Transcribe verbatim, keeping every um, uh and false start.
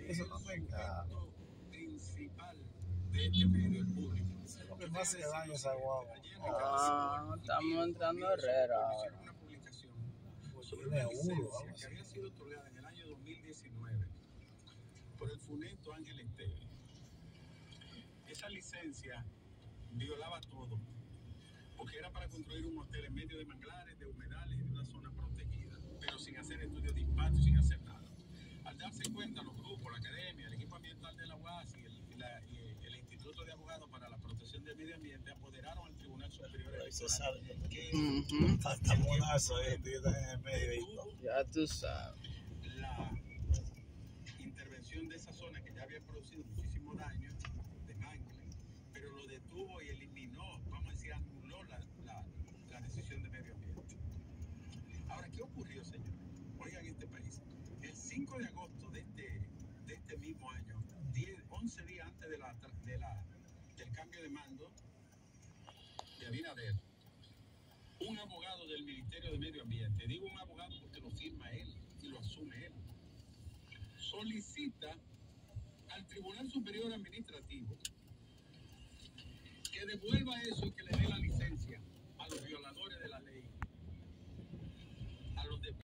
Eso no me encanta. Principal de este medio, el público. Lo que más se daña esa guagua. Ah, estamos entrando a Herrera ahora. Una publicación Pues sobre tiene una uno, licencia algo que así. había sido otorgada en el año dos mil diecinueve por el funesto Ángel Esteve. Esa licencia violaba todo, porque era para construir un hotel en medio de manglares, de humedales y de una zona protegida, pero sin hacer estudios de impacto, sin hacer nada. Al darse cuenta los grupos, la academia, el equipo ambiental de la U A S y el, y la, y el Instituto de Abogados para la Protección del Medio Ambiente apoderaron al Tribunal Superior Electoral que Uh-huh. Hasta monazo este está en el medio y todo. Ya tú sabes. la intervención de esa zona que ya había producido muchísimo daño de mangle, pero lo detuvo y eliminó, vamos a decir, anuló la, la, la decisión de medio ambiente. Ahora, ¿qué ocurrió, señores? Oigan, este país, el cinco de agosto de este, de este mismo año, diez, once días antes de la, de la, del cambio de mando de Abinader, un abogado del Ministerio de Medio Ambiente, digo un abogado porque lo firma él y lo asume él, solicita al Tribunal Superior Administrativo que devuelva eso y que le dé la licencia.